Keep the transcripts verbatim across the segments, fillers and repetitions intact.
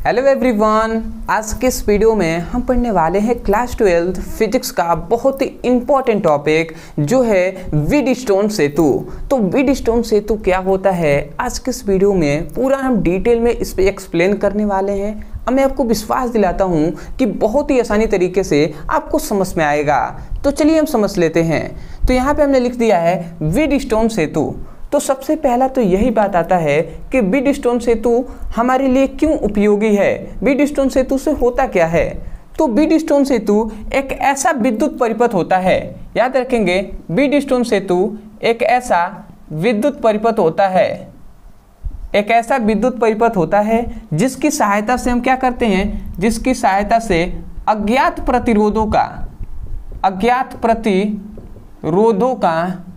Hello everyone, आज के इस वीडियो में हम पढ़ने वाले हैं क्लास ट्वेल्थ फिजिक्स का बहुत ही इम्पोर्टेंट टॉपिक जो है वीडस्टोन सेतु। तो वीडस्टोन सेतु क्या होता है, आज के इस वीडियो में पूरा हम डिटेल में इस पर एक्सप्लेन करने वाले हैं। अब मैं आपको विश्वास दिलाता हूँ कि बहुत ही आसानी तरीके से आपको समझ में आएगा। तो चलिए हम समझ लेते हैं। तो यहाँ पे हमने लिख दिया है वीडस्टोन सेतु। तो सबसे पहला तो यही बात आता है कि वीडस्टोन सेतु हमारे लिए क्यों उपयोगी है, वीडस्टोन सेतु से होता क्या है। तो वीडस्टोन सेतु एक ऐसा विद्युत परिपथ होता है, याद रखेंगे, वीडस्टोन सेतु एक ऐसा विद्युत परिपथ होता है एक ऐसा विद्युत परिपथ होता है जिसकी सहायता से हम क्या करते हैं, जिसकी सहायता से अज्ञात प्रतिरोधों का अज्ञात प्रतिरोधों का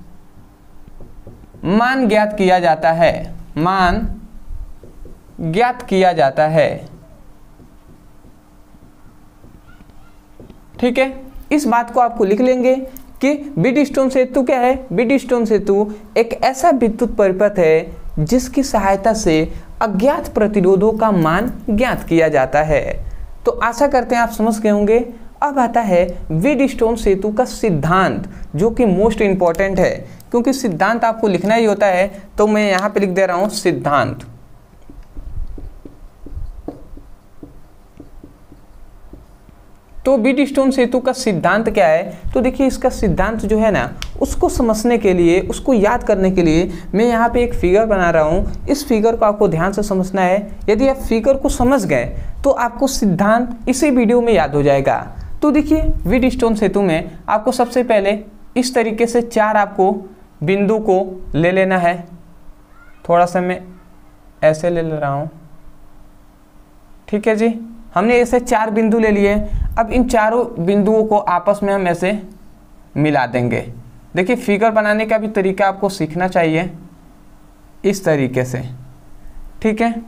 मान ज्ञात किया जाता है मान ज्ञात किया जाता है ठीक है। इस बात को आपको लिख लेंगे कि वीडस्टोन सेतु क्या है। वीडस्टोन सेतु एक ऐसा विद्युत परिपथ है जिसकी सहायता से अज्ञात प्रतिरोधों का मान ज्ञात किया जाता है। तो आशा करते हैं आप समझ गए होंगे। अब आता है वीडस्टोन सेतु का सिद्धांत, जो कि मोस्ट इंपॉर्टेंट है, क्योंकि सिद्धांत आपको लिखना ही होता है। तो मैं यहां पे लिख दे रहा हूं सिद्धांत। तो वीडस्टोन सेतु का सिद्धांत क्या है, तो देखिए इसका सिद्धांत जो है ना, उसको समझने के लिए, उसको याद करने के लिए मैं यहाँ पे एक फिगर बना रहा हूँ। इस फिगर को आपको ध्यान से समझना है। यदि आप फिगर को समझ गए तो आपको सिद्धांत इसी वीडियो में याद हो जाएगा। तो देखिए वीडस्टोन सेतु में आपको सबसे पहले इस तरीके से चार आपको बिंदु को ले लेना है। थोड़ा सा मैं ऐसे ले ले रहा हूँ, ठीक है जी। हमने ऐसे चार बिंदु ले लिए। अब इन चारों बिंदुओं को आपस में हम ऐसे मिला देंगे। देखिए फिगर बनाने का भी तरीका आपको सीखना चाहिए इस तरीके से, ठीक है।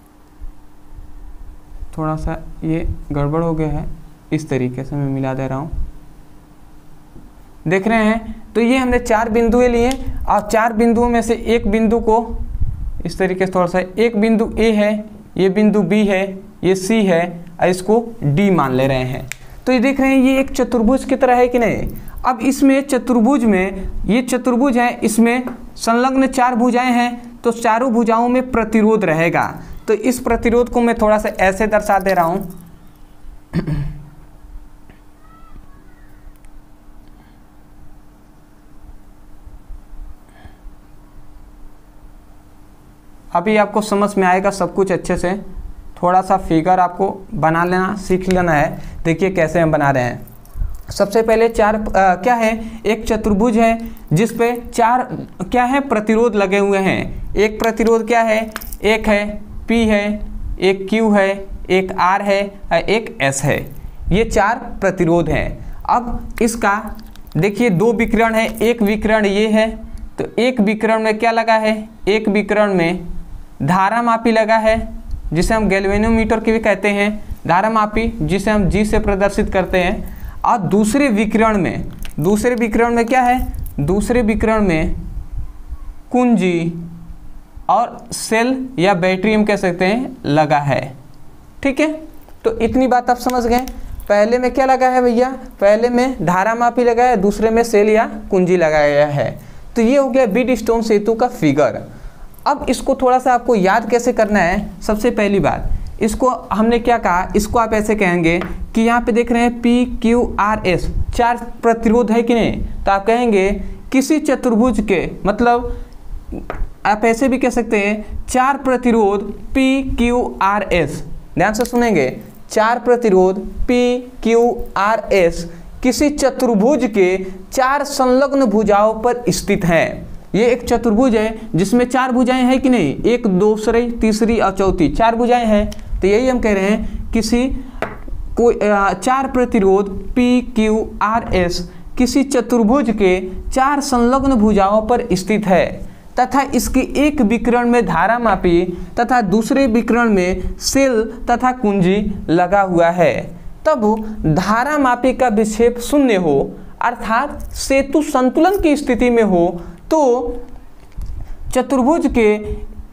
थोड़ा सा ये गड़बड़ हो गया है, इस तरीके से मैं मिला दे रहा हूँ, देख रहे हैं। तो ये हमने चार बिंदुएं लिए और चार बिंदुओं में से एक बिंदु को इस तरीके से, थोड़ा सा एक बिंदु ए है, ये बिंदु बी है, ये सी है और इसको डी मान ले रहे हैं। तो ये देख रहे हैं ये एक चतुर्भुज की तरह है कि नहीं। अब इसमें चतुर्भुज में, ये चतुर्भुज है, इसमें संलग्न चार भुजाएं हैं, तो चारों भुजाओं में प्रतिरोध रहेगा। तो इस प्रतिरोध को मैं थोड़ा सा ऐसे दर्शा दे रहा हूं। अभी आपको समझ में आएगा सब कुछ अच्छे से। थोड़ा सा फिगर आपको बना लेना सीख लेना है। देखिए कैसे हम बना रहे हैं। सबसे पहले चार आ, क्या है, एक चतुर्भुज है जिस पे चार क्या है, प्रतिरोध लगे हुए हैं। एक प्रतिरोध क्या है, एक है P है, एक Q है, एक R है और एक S है। ये चार प्रतिरोध हैं। अब इसका देखिए दो विकिरण है। एक विकिरण ये है, तो एक विकिरण में क्या लगा है, एक विकिरण में धारामापी लगा है जिसे हम गैल्वेनोमीटर की भी कहते हैं, धारामापी जिसे हम जी से प्रदर्शित करते हैं। और दूसरे विकिरण में दूसरे विकिरण में क्या है, दूसरे विकिरण में कुंजी और सेल या बैटरी हम कह सकते हैं लगा है, ठीक है। तो इतनी बात आप समझ गए। पहले में क्या लगा है भैया, पहले में धारामापी लगा है, दूसरे में सेल या कुंजी लगाया गया है। तो ये हो गया वीडस्टोन सेतु का फिगर। अब इसको थोड़ा सा आपको याद कैसे करना है। सबसे पहली बात, इसको हमने क्या कहा, इसको आप ऐसे कहेंगे कि यहाँ पे देख रहे हैं पी क्यू आर एस, चार प्रतिरोध है कि नहीं। तो आप कहेंगे किसी चतुर्भुज के, मतलब आप ऐसे भी कह सकते हैं चार प्रतिरोध पी क्यू आर एस। ध्यान से सुनेंगे, चार प्रतिरोध पी क्यू आर एस किसी चतुर्भुज के चार संलग्न भुजाओं पर स्थित हैं। ये एक चतुर्भुज है जिसमें चार भुजाएं हैं कि नहीं, एक, दूसरी, तीसरी और चौथी, चार भुजाएं हैं। तो यही हम कह रहे हैं किसी कोई चार प्रतिरोध पी क्यू आर एस किसी चतुर्भुज के चार संलग्न भुजाओं पर स्थित है तथा इसकी एक विकिरण में धारामापी तथा दूसरे विकिरण में सेल तथा कुंजी लगा हुआ है। तब धारामापी का विक्षेप शून्य हो, अर्थात सेतु संतुलन की स्थिति में हो, तो चतुर्भुज के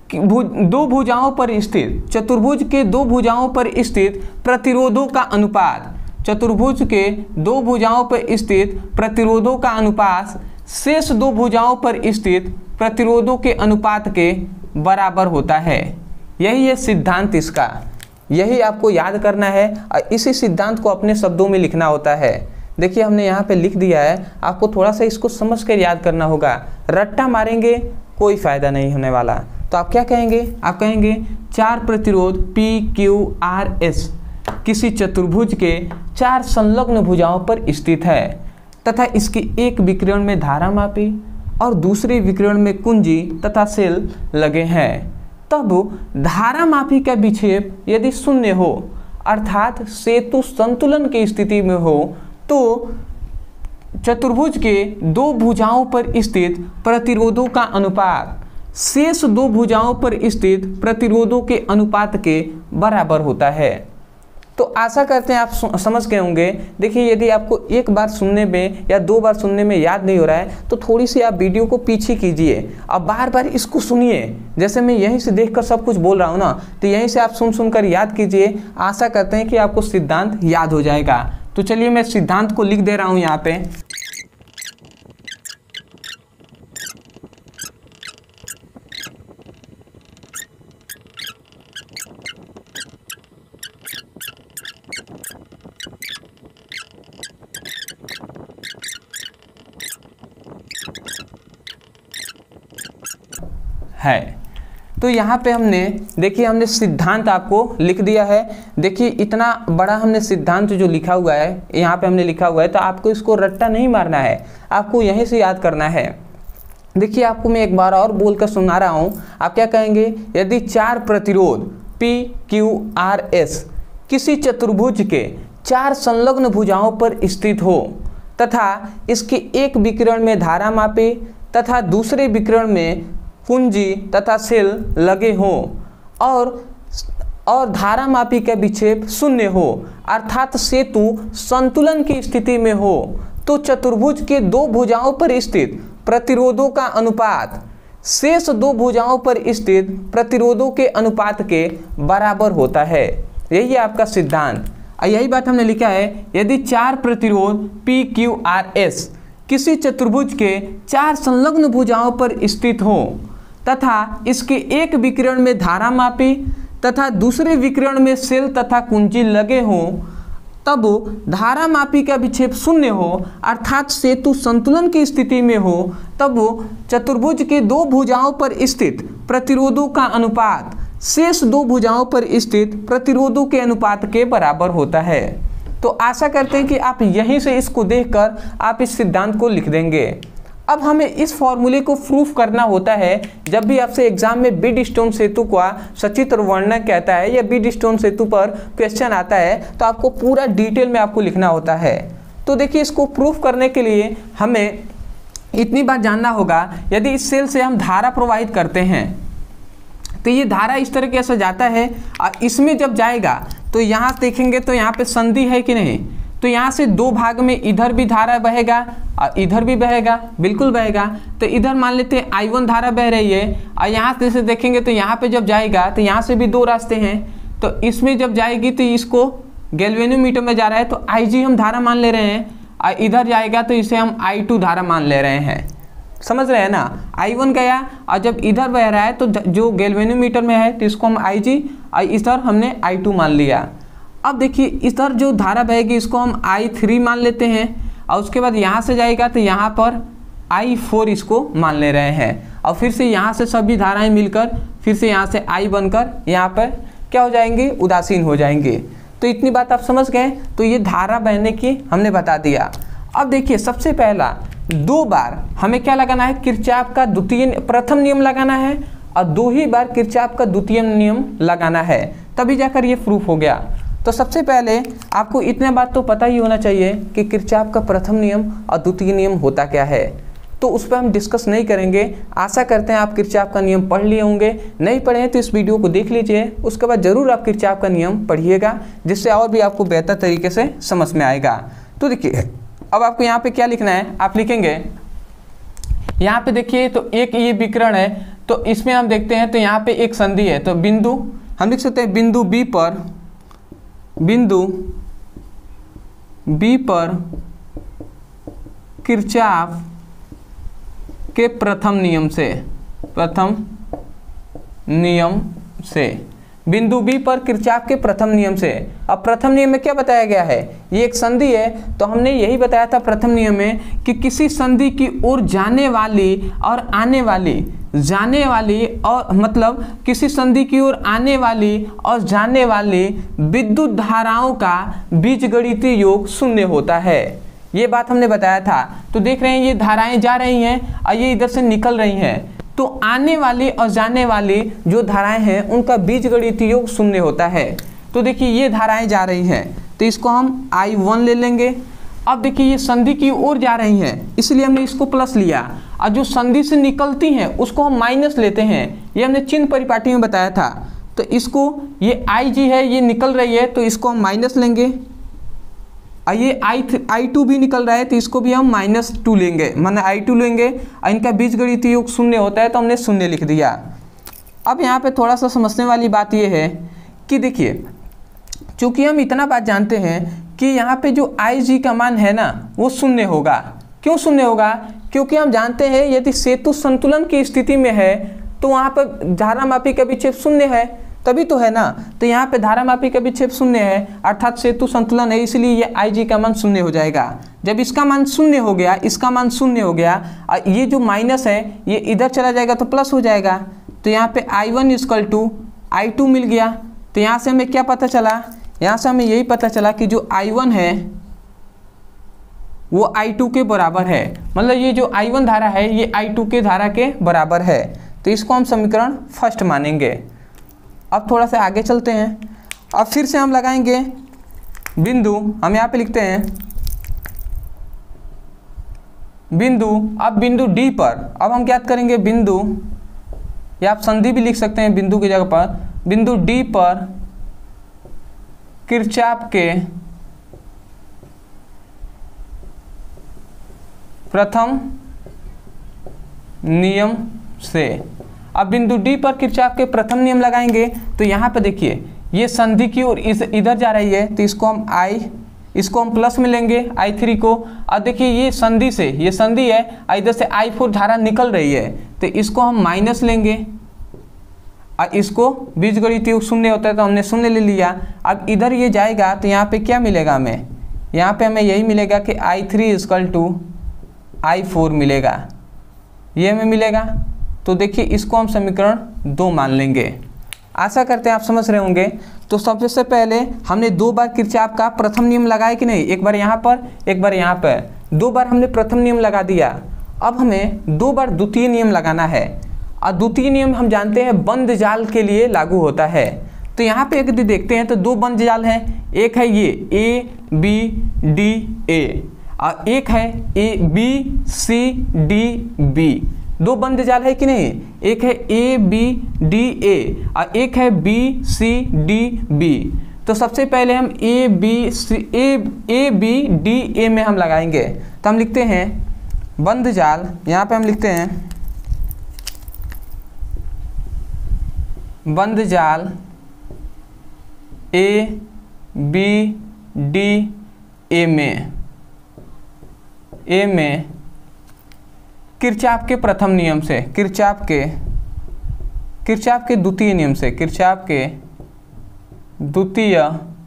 भु, दो भुजाओं पर स्थित चतुर्भुज के दो भुजाओं पर स्थित प्रतिरोधों का अनुपात चतुर्भुज के दो भुजाओं पर स्थित प्रतिरोधों का अनुपात शेष दो भुजाओं पर स्थित प्रतिरोधों के अनुपात के बराबर होता है। यही है सिद्धांत इसका, यही आपको याद करना है और इसी सिद्धांत को अपने शब्दों में लिखना होता है। देखिए हमने यहाँ पे लिख दिया है, आपको थोड़ा सा इसको समझ कर याद करना होगा, रट्टा मारेंगे कोई फायदा नहीं होने वाला। तो आप क्या कहेंगे, आप कहेंगे चार प्रतिरोध P Q R S किसी चतुर्भुज के चार संलग्न भुजाओं पर स्थित है तथा इसकी एक विकिरण में धारा मापी और दूसरे विकिरण में कुंजी तथा सेल लगे हैं। तब धारा मापी का विक्षेप यदि शून्य हो अर्थात सेतु संतुलन की स्थिति में हो तो चतुर्भुज के दो भुजाओं पर स्थित प्रतिरोधों का अनुपात शेष दो भुजाओं पर स्थित प्रतिरोधों के अनुपात के बराबर होता है। तो आशा करते हैं आप समझ गए होंगे। देखिए यदि आपको एक बार सुनने में या दो बार सुनने में याद नहीं हो रहा है तो थोड़ी सी आप वीडियो को पीछे कीजिए, अब बार बार इसको सुनिए। जैसे मैं यहीं से देखकर सब कुछ बोल रहा हूँ ना, तो यहीं से आप सुन सुनकर याद कीजिए। आशा करते हैं कि आपको सिद्धांत याद हो जाएगा। तो चलिए मैं सिद्धांत को लिख दे रहा हूँ यहाँ पे। है तो यहाँ पे हमने देखिए हमने सिद्धांत आपको लिख दिया है। देखिए इतना बड़ा हमने सिद्धांत जो लिखा हुआ है यहाँ पे हमने लिखा हुआ है, तो आपको इसको रट्टा नहीं मारना है, आपको यहीं से याद करना है। देखिए आपको मैं एक बार और बोलकर सुना रहा हूँ, आप क्या कहेंगे, यदि चार प्रतिरोध P Q R S किसी चतुर्भुज के चार संलग्न भुजाओं पर स्थित हो तथा इसके एक विकिरण में धारा मापी तथा दूसरे विकिरण में कुंजी तथा सेल लगे हों और और धारा मापी का विक्षेप शून्य हो अर्थात सेतु संतुलन की स्थिति में हो तो चतुर्भुज के दो भुजाओं पर स्थित प्रतिरोधों का अनुपात शेष दो भुजाओं पर स्थित प्रतिरोधों के अनुपात के बराबर होता है। यही है आपका सिद्धांत। यही बात हमने लिखा है, यदि चार प्रतिरोध P Q R S किसी चतुर्भुज के चार संलग्न भुजाओं पर स्थित हो तथा इसके एक विकिरण में धारा मापी तथा दूसरे विकिरण में सेल तथा कुंजी लगे हों तब धारा मापी का विक्षेप शून्य हो अर्थात सेतु संतुलन की स्थिति में हो तब चतुर्भुज के दो भुजाओं पर स्थित प्रतिरोधों का अनुपात शेष दो भुजाओं पर स्थित प्रतिरोधों के अनुपात के बराबर होता है। तो आशा करते हैं कि आप यहीं से इसको देखकर आप इस सिद्धांत को लिख देंगे। अब हमें इस फॉर्मूले को प्रूफ करना होता है। जब भी आपसे एग्जाम में बीडस्टोन सेतु का सचित्र वर्णन कहता है या बीडस्टोन सेतु पर क्वेश्चन आता है तो आपको पूरा डिटेल में आपको लिखना होता है। तो देखिए इसको प्रूफ करने के लिए हमें इतनी बात जानना होगा, यदि इस सेल से हम धारा प्रवाहित करते हैं तो ये धारा इस तरीके से जाता है और इसमें जब जाएगा तो यहाँ देखेंगे तो यहाँ पे संधि है कि नहीं, तो यहाँ से दो भाग में इधर भी धारा बहेगा और इधर भी बहेगा, बिल्कुल बहेगा। तो इधर मान लेते हैं आई वन धारा बह रही है और यहाँ से देखेंगे तो यहाँ पे जब जाएगा तो यहाँ से भी दो रास्ते हैं, तो इसमें जब जाएगी तो इसको गैल्वेनोमीटर में जा रहा है तो आई जी हम धारा मान ले रहे हैं और इधर जाएगा तो इसे हम आई टू धारा मान ले रहे हैं। समझ रहे हैं ना, आई वन गया और जब इधर बह रहा है तो जो गैल्वेनोमीटर में है तो इसको हम आई जी और इधर हमने आई टू मान लिया। अब देखिए इधर जो धारा बहेगी इसको हम आई थ्री मान लेते हैं और उसके बाद यहाँ से जाएगा तो यहाँ पर आई फोर इसको मान ले रहे हैं और फिर से यहाँ से सभी धाराएं मिलकर फिर से यहाँ से आई बनकर यहाँ पर क्या हो जाएंगे, उदासीन हो जाएंगे। तो इतनी बात आप समझ गए। तो ये धारा बहने की हमने बता दिया। अब देखिए सबसे पहला दो बार हमें क्या लगाना है, किरचॉफ का द्वितीय प्रथम नियम लगाना है और दो ही बार किरचॉफ का द्वितीय नियम लगाना है, तभी जाकर ये प्रूफ हो गया। तो सबसे पहले आपको इतने बात तो पता ही होना चाहिए कि किरचॉफ का प्रथम नियम और द्वितीय नियम होता क्या है, तो उस पर हम डिस्कस नहीं करेंगे। आशा करते हैं आप किरचॉफ का नियम पढ़ लिए होंगे, नहीं पढ़े हैं तो इस वीडियो को देख लीजिए, उसके बाद ज़रूर आप किरचॉफ का नियम पढ़िएगा, जिससे और भी आपको बेहतर तरीके से समझ में आएगा। तो देखिए अब आपको यहाँ पे क्या लिखना है, आप लिखेंगे यहाँ पे देखिए तो एक ये विकिरण है तो इसमें हम देखते हैं तो यहाँ पे एक संधि है, तो बिंदु हम लिख सकते हैं बिंदु बी पर बिंदु बी पर किरचॉफ के प्रथम नियम से प्रथम नियम से बिंदु बी पर किरचॉफ के प्रथम नियम से। अब प्रथम नियम में क्या बताया गया है, ये एक संधि है, तो हमने यही बताया था प्रथम नियम में कि किसी संधि की ओर जाने वाली और आने वाली जाने वाली और मतलब किसी संधि की ओर आने वाली और जाने वाली विद्युत धाराओं का बीजगणितीय योग शून्य होता है। ये बात हमने बताया था। तो देख रहे हैं ये धाराएं जा रही हैं और ये इधर से निकल रही हैं, तो आने वाली और जाने वाली जो धाराएं हैं उनका बीजगणितीय योग शून्य होता है। तो देखिए ये धाराएं जा रही हैं, तो इसको हम आई वन ले लेंगे। अब देखिए ये संधि की ओर जा रही हैं, इसलिए हमने इसको प्लस लिया, और जो संधि से निकलती हैं उसको हम माइनस लेते हैं। ये हमने चिन्ह परिपाटी में बताया था। तो इसको ये आई जी है, ये निकल रही है, तो इसको हम माइनस लेंगे, और ये आई आई टू भी निकल रहा है, तो इसको भी हम माइनस टू लेंगे, माने आई टू लेंगे, और इनका बीजगणितीय योग शून्य होता है, तो हमने शून्य लिख दिया। अब यहाँ पे थोड़ा सा समझने वाली बात ये है कि देखिए, चूंकि हम इतना बात जानते हैं कि यहाँ पे जो आई जी का मान है ना वो शून्य होगा। क्यों शून्य होगा? क्योंकि हम जानते हैं यदि सेतु संतुलन की स्थिति में है तो वहाँ पर धारामापी का विक्षेप शून्य है, तभी तो है ना। तो यहाँ पे धारामापी का विक्षेप शून्य है, अर्थात सेतु संतुलन है, इसलिए ये आई जी का मान शून्य हो जाएगा। जब इसका मान शून्य हो गया, इसका मान शून्य हो गया, और ये जो माइनस है ये इधर चला जाएगा तो प्लस हो जाएगा। तो यहाँ पे I one is equal to I two मिल गया। तो यहाँ से हमें क्या पता चला, यहाँ से हमें यही पता चला कि जो आई वन है वो आई टू के बराबर है, मतलब ये जो आई वन धारा है ये आई टू के धारा के बराबर है। तो इसको हम समीकरण फर्स्ट मानेंगे। अब थोड़ा सा आगे चलते हैं, अब फिर से हम लगाएंगे बिंदु, हम यहाँ पे लिखते हैं बिंदु, अब बिंदु डी पर अब हम क्या करेंगे बिंदु, या आप संधि भी लिख सकते हैं बिंदु की जगह पर, बिंदु डी पर किरचॉफ के प्रथम नियम से। अब बिंदु डी पर किरचॉफ के प्रथम नियम लगाएंगे, तो यहाँ पे देखिए ये संधि की ओर इस इधर जा रही है, तो इसको हम आई इसको हम प्लस में लेंगे आई थ्री को। अब देखिए ये संधि से ये संधि है, इधर से आई फोर धारा निकल रही है, तो इसको हम माइनस लेंगे, और इसको बीजगणितीय योग शून्य होता है तो हमने शून्य ले लिया। अब इधर ये जाएगा तो यहाँ पे क्या मिलेगा हमें, यहाँ पे हमें यही मिलेगा कि I three is equal to I four मिलेगा, ये हमें मिलेगा। तो देखिए इसको हम समीकरण दो मान लेंगे। आशा करते हैं आप समझ रहे होंगे। तो सबसे पहले हमने दो बार किरचॉफ का प्रथम नियम लगाया कि नहीं, एक बार यहाँ पर एक बार यहाँ पर, दो बार हमने प्रथम नियम लगा दिया। अब हमें दो बार द्वितीय नियम लगाना है, और द्वितीय नियम हम जानते हैं बंद जाल के लिए लागू होता है। तो यहाँ पे यदि देखते हैं तो दो बंद जाल हैं, एक है ये ए बी डी ए, और एक है A B C D B. दो बंद जाल है कि नहीं, एक है ए बी डी ए और एक है बी सी डी बी। तो सबसे पहले हम A B C A A B D A में हम लगाएंगे। तो हम लिखते हैं बंद जाल, यहाँ पे हम लिखते हैं बंद जाल ए बी डी ए में ए में किरचॉफ के प्रथम नियम से किरचॉफ के किरचॉफ के द्वितीय नियम से किरचॉफ के द्वितीय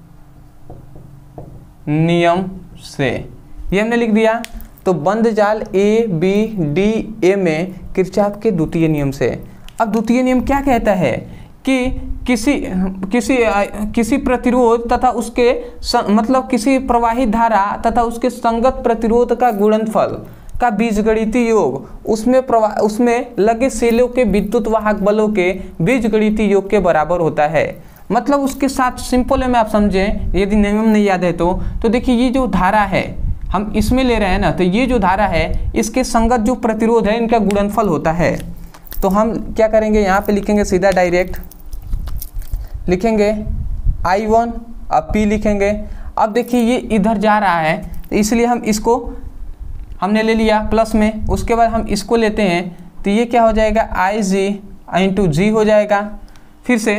नियम से ये हमने लिख दिया। तो बंद जाल ए बी डी ए में किरचॉफ के द्वितीय नियम से। अब द्वितीय नियम क्या कहता है कि किसी किसी किसी प्रतिरोध तथा उसके मतलब किसी प्रवाहित धारा तथा उसके संगत प्रतिरोध का गुणनफल का बीजगणितीय योग उसमें प्रवाह उसमें लगे सेलों के विद्युत वाहक बलों के बीजगणितीय योग के बराबर होता है। मतलब उसके साथ सिंपल में आप समझें, यदि नियम नहीं याद है तो तो देखिए ये जो धारा है हम इसमें ले रहे हैं ना, तो ये जो धारा है इसके संगत जो प्रतिरोध है इनका गुणनफल होता है। तो हम क्या करेंगे, यहाँ पे लिखेंगे सीधा डायरेक्ट लिखेंगे आई वन अब P लिखेंगे। अब देखिए ये इधर जा रहा है तो इसलिए हम इसको हमने ले लिया प्लस में, उसके बाद हम इसको लेते हैं तो ये क्या हो जाएगा आई जी इंटू जी हो जाएगा। फिर से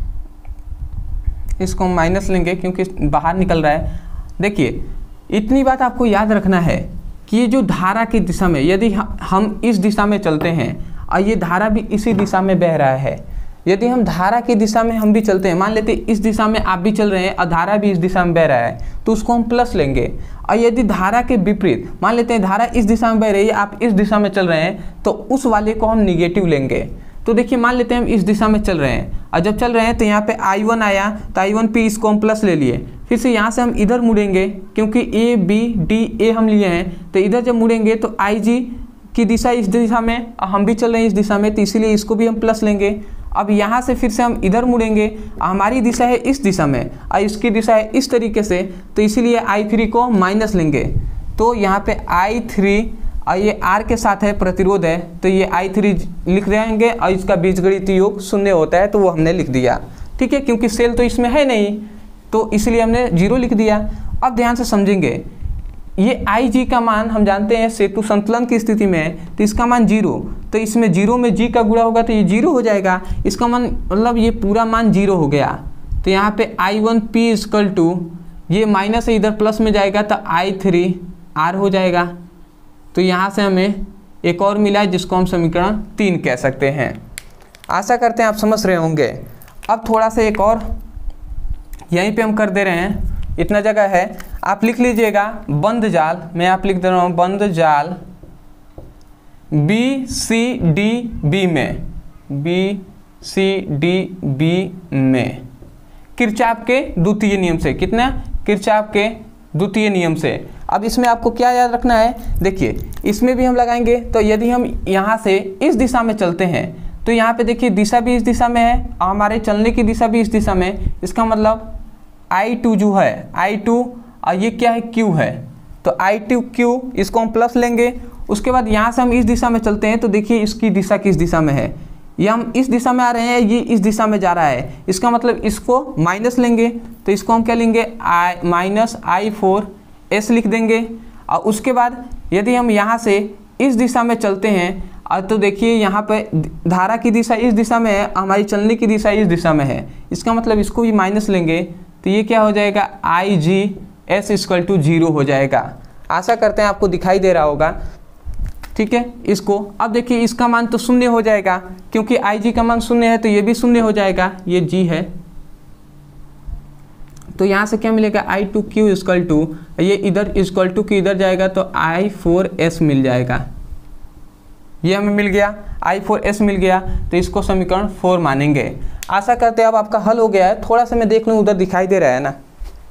इसको हम माइनस लेंगे क्योंकि बाहर निकल रहा है। देखिए इतनी बात आपको याद रखना है कि ये जो धारा की दिशा में, यदि हम इस दिशा में चलते हैं और ये धारा भी इसी दिशा में बह रहा है, यदि हम धारा की दिशा में हम भी चलते हैं, मान लेते हैं इस दिशा में आप भी चल रहे हैं और धारा भी इस दिशा में बह रहा है, तो उसको हम प्लस लेंगे। और यदि धारा के विपरीत, मान लेते हैं धारा इस दिशा में बह रही है, आप इस दिशा में चल रहे हैं, तो उस वाले को हम निगेटिव लेंगे। तो देखिए मान लेते हैं हम इस दिशा में चल रहे हैं और जब चल रहे हैं तो यहाँ पे आई वन आया, तो आई वन पी इसको हम प्लस ले लिए। फिर से यहाँ से हम इधर मुड़ेंगे क्योंकि ए बी डी ए हम लिए हैं, तो इधर जब मुड़ेंगे तो आई जी की दिशा इस दिशा में और हम भी चल रहे हैं इस दिशा में, तो इसीलिए इसको भी हम प्लस लेंगे। अब यहाँ से फिर से हम इधर मुड़ेंगे, हमारी दिशा है इस दिशा में और इसकी दिशा है इस तरीके से, तो इसीलिए आई थ्री को माइनस लेंगे। तो यहाँ पे आई थ्री और ये आर के साथ है प्रतिरोध है, तो ये आई थ्री लिख देंगे और इसका बीजगणितीय योग शून्य होता है, तो वो हमने लिख दिया। ठीक है, क्योंकि सेल तो इसमें है नहीं, तो इसलिए हमने जीरो लिख दिया। अब ध्यान से समझेंगे, ये आई जी का मान हम जानते हैं सेतु संतुलन की स्थिति में है, तो इसका मान जीरो, तो इसमें जीरो में जी का गुणा होगा तो ये जीरो हो जाएगा। इसका मान मतलब ये पूरा मान जीरो हो गया। तो यहाँ पे I one P equal to, ये माइनस है इधर प्लस में जाएगा तो आई थ्री आर हो जाएगा। तो यहाँ से हमें एक और मिला है जिसको हम समीकरण तीन कह सकते हैं। आशा करते हैं आप समझ रहे होंगे। अब थोड़ा सा एक और यहीं पे हम कर दे रहे हैं, इतना जगह है, आप लिख लीजिएगा बंद जाल, मैं आप लिख दे रहा हूँ बंद जाल बी सी डी बी में, बी सी डी बी में किरचॉफ के द्वितीय नियम से, कितना किरचॉफ के द्वितीय नियम से। अब इसमें आपको क्या याद रखना है, देखिए इसमें भी हम लगाएंगे, तो यदि हम यहाँ से इस दिशा में चलते हैं तो यहाँ पे देखिए दिशा भी इस दिशा में है और हमारे चलने की दिशा भी इस दिशा में, इसका मतलब आई टू जो है आई टू और ये क्या है Q है, तो आई टू Q इसको हम प्लस लेंगे। उसके बाद यहाँ से हम इस दिशा में चलते हैं तो देखिए इसकी दिशा किस दिशा में है, ये हम इस दिशा में आ रहे हैं, ये इस दिशा में जा रहा है, इसका मतलब इसको माइनस लेंगे, तो इसको हम क्या लेंगे I minus I four S लिख देंगे। और उसके बाद यदि हम यहाँ से इस दिशा में चलते हैं और तो देखिए यहाँ पे धारा की दिशा इस दिशा में है, हमारी चलने की दिशा इस दिशा में है, इसका मतलब इसको भी माइनस लेंगे, तो ये क्या हो जाएगा I G S equal to zero हो जाएगा। आशा करते हैं आपको दिखाई दे रहा होगा। ठीक है, इसको अब देखिए इसका मान तो शून्य हो जाएगा क्योंकि आई जी का मान शून्य है, तो ये भी शून्य हो जाएगा, ये जी है, तो यहाँ से क्या मिलेगा I two Q equal to, ये इधर इक्वल टू की इधर जाएगा तो आई फोर एस मिल जाएगा, ये हमें मिल गया, आई फोर एस मिल गया, तो इसको समीकरण फोर मानेंगे। आशा करते हैं अब आपका हल हो गया है। थोड़ा सा मैं देख लूँ उधर दिखाई दे रहा है ना,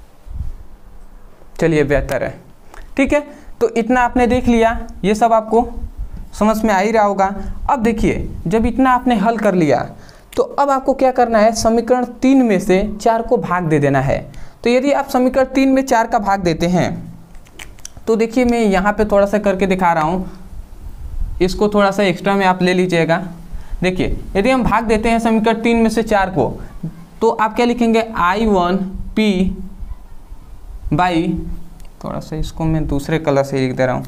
चलिए बेहतर है। ठीक है, तो इतना आपने देख लिया, ये सब आपको समझ में आ ही रहा होगा। अब देखिए जब इतना आपने हल कर लिया तो अब आपको क्या करना है, समीकरण तीन में से चार को भाग दे देना है। तो यदि आप समीकरण तीन में चार का भाग देते हैं तो देखिए मैं यहाँ पे थोड़ा सा करके दिखा रहा हूँ, इसको थोड़ा सा एक्स्ट्रा में आप ले लीजिएगा। देखिए यदि हम भाग देते हैं समीकरण तीन में से चार को, तो आप क्या लिखेंगे आई वन पी बाई, थोड़ा सा इसको मैं दूसरे कलर से लिख दे रहा हूँ,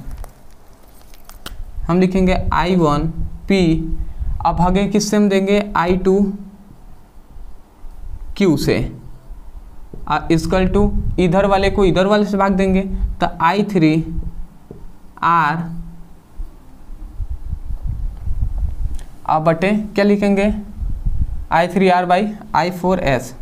हम लिखेंगे आई वन पी, अब भागे किससे हम देंगे आई टू क्यू से, इक्वल टू इधर वाले को इधर वाले से भाग देंगे तो आई थ्री आर, अब बटे क्या लिखेंगे I three R by I four S.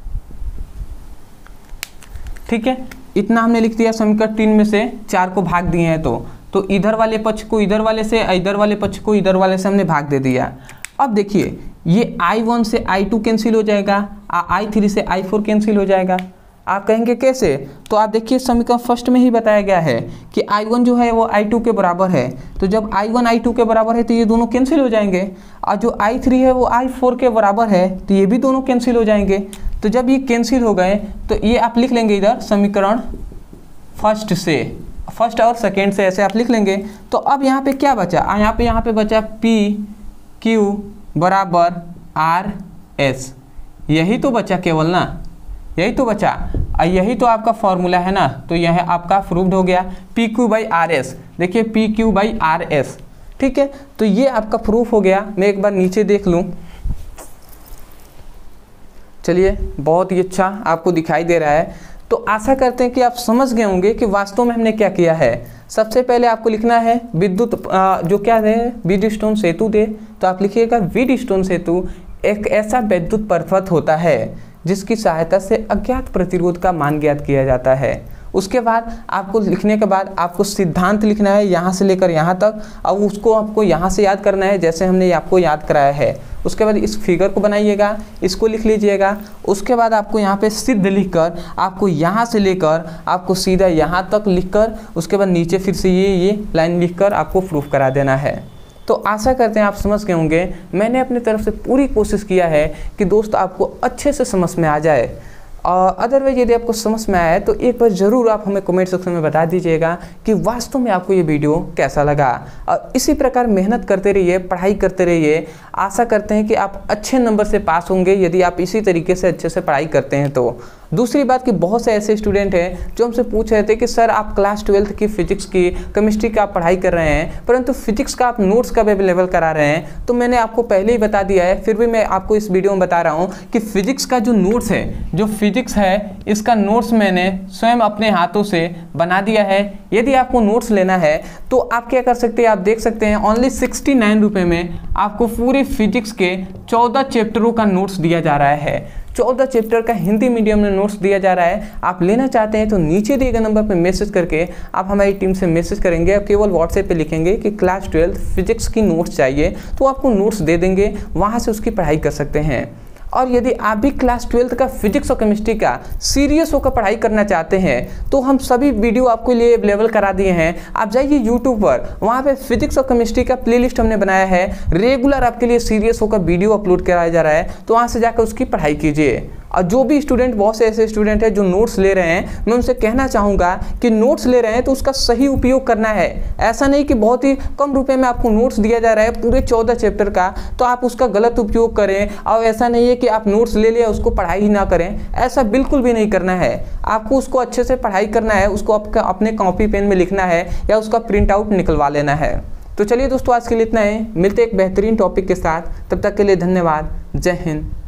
ठीक है, इतना हमने लिख दिया, समीकरण तीन में से चार को भाग दिए हैं, तो तो इधर वाले पक्ष को इधर वाले से, इधर वाले पक्ष को इधर वाले से हमने भाग दे दिया। अब देखिए ये आई वन से आई टू कैंसिल हो जाएगा, आई थ्री से आई फोर कैंसिल हो जाएगा। आप कहेंगे कैसे, तो आप देखिए समीकरण फर्स्ट में ही बताया गया है कि आई वन जो है वो आई टू के बराबर है, तो जब आई वन आई टू के बराबर है तो ये दोनों कैंसिल हो जाएंगे, और जो आई थ्री है वो आई फोर के बराबर है तो ये भी दोनों कैंसिल हो जाएंगे। तो जब ये कैंसिल हो गए तो ये आप लिख लेंगे इधर समीकरण फर्स्ट से, फर्स्ट और सेकेंड से ऐसे आप लिख लेंगे। तो अब यहाँ पे क्या बचा, यहाँ पे यहाँ पे बचा पी क्यू बराबर आर एस, यही तो बचा केवल ना, यही तो बचा, और यही तो आपका फॉर्मूला है ना, तो यह आपका प्रूव्ड हो गया P Q by R S. देखिए P Q by R S, ठीक है, तो ये आपका प्रूफ हो गया। मैं एक बार नीचे देख लूँ, चलिए बहुत ही अच्छा आपको दिखाई दे रहा है। तो आशा करते हैं कि आप समझ गए होंगे कि वास्तव में हमने क्या किया है। सबसे पहले आपको लिखना है विद्युत जो क्या है व्हीटस्टोन सेतु दे, तो आप लिखिएगा व्हीटस्टोन सेतु एक ऐसा विद्युत पर्वत होता है जिसकी सहायता से अज्ञात प्रतिरोध का मान ज्ञात किया जाता है। उसके बाद आपको लिखने के बाद आपको सिद्धांत लिखना है यहाँ से लेकर यहाँ तक, अब उसको आपको यहाँ से याद करना है जैसे हमने आपको याद कराया है। उसके बाद इस फिगर को बनाइएगा, इसको लिख लीजिएगा। उसके बाद आपको यहाँ पे सिद्ध लिखकर आपको यहाँ से लेकर आपको सीधा यहाँ तक लिखकर उसके बाद नीचे फिर से ये ये लाइन लिखकर आपको प्रूफ करा देना है। तो आशा करते हैं आप समझ गए होंगे। मैंने अपनी तरफ से पूरी कोशिश किया है कि दोस्त आपको अच्छे से समझ में आ जाए। और अदरवाइज यदि आपको समझ में आया है तो एक बार ज़रूर आप हमें कमेंट सेक्शन में बता दीजिएगा कि वास्तव में आपको ये वीडियो कैसा लगा। और इसी प्रकार मेहनत करते रहिए, पढ़ाई करते रहिए। आशा करते हैं कि आप अच्छे नंबर से पास होंगे यदि आप इसी तरीके से अच्छे से पढ़ाई करते हैं तो। दूसरी बात कि बहुत से ऐसे स्टूडेंट हैं जो हमसे पूछ रहे थे कि सर आप क्लास ट्वेल्थ की फिजिक्स की केमिस्ट्री का आप पढ़ाई कर रहे हैं परंतु फिजिक्स का आप नोट्स कब अवेलेबल करा रहे हैं। तो मैंने आपको पहले ही बता दिया है, फिर भी मैं आपको इस वीडियो में बता रहा हूं कि फिजिक्स का जो नोट्स है, जो फिजिक्स है इसका नोट्स मैंने स्वयं अपने हाथों से बना दिया है। यदि आपको नोट्स लेना है तो आप क्या कर सकते हैं, आप देख सकते हैं ओनली सिक्सटी नाइन रुपये में आपको पूरे फिजिक्स के चौदह चैप्टरों का नोट्स दिया जा रहा है। चौदह चैप्टर का हिंदी मीडियम में नोट्स दिया जा रहा है। आप लेना चाहते हैं तो नीचे दिए गए नंबर पर मैसेज करके आप हमारी टीम से मैसेज करेंगे। आप केवल व्हाट्सएप पे लिखेंगे कि क्लास ट्वेल्थ फिजिक्स की नोट्स चाहिए तो आपको नोट्स दे देंगे, वहाँ से उसकी पढ़ाई कर सकते हैं। और यदि आप भी क्लास ट्वेल्थ का फिजिक्स और केमिस्ट्री का सीरियस होकर पढ़ाई करना चाहते हैं तो हम सभी वीडियो आपके लिए अवेलेबल करा दिए हैं। आप जाइए यूट्यूब पर, वहाँ पे फिजिक्स और केमिस्ट्री का प्लेलिस्ट हमने बनाया है। रेगुलर आपके लिए सीरियस होकर वीडियो अपलोड कराया जा रहा है, तो वहाँ से जाकर उसकी पढ़ाई कीजिए। और जो भी स्टूडेंट, बहुत से ऐसे स्टूडेंट हैं जो नोट्स ले रहे हैं, मैं उनसे कहना चाहूँगा कि नोट्स ले रहे हैं तो उसका सही उपयोग करना है। ऐसा नहीं कि बहुत ही कम रुपए में आपको नोट्स दिया जा रहा है पूरे चौदह चैप्टर का तो आप उसका गलत उपयोग करें। और ऐसा नहीं है कि आप नोट्स ले लिया उसको पढ़ाई ही ना करें, ऐसा बिल्कुल भी नहीं करना है। आपको उसको अच्छे से पढ़ाई करना है, उसको आपका अपने कॉपी पेन में लिखना है या उसका प्रिंट आउट निकलवा लेना है। तो चलिए दोस्तों, आज के लिए इतना ही। मिलते एक बेहतरीन टॉपिक के साथ, तब तक के लिए धन्यवाद। जय हिंद।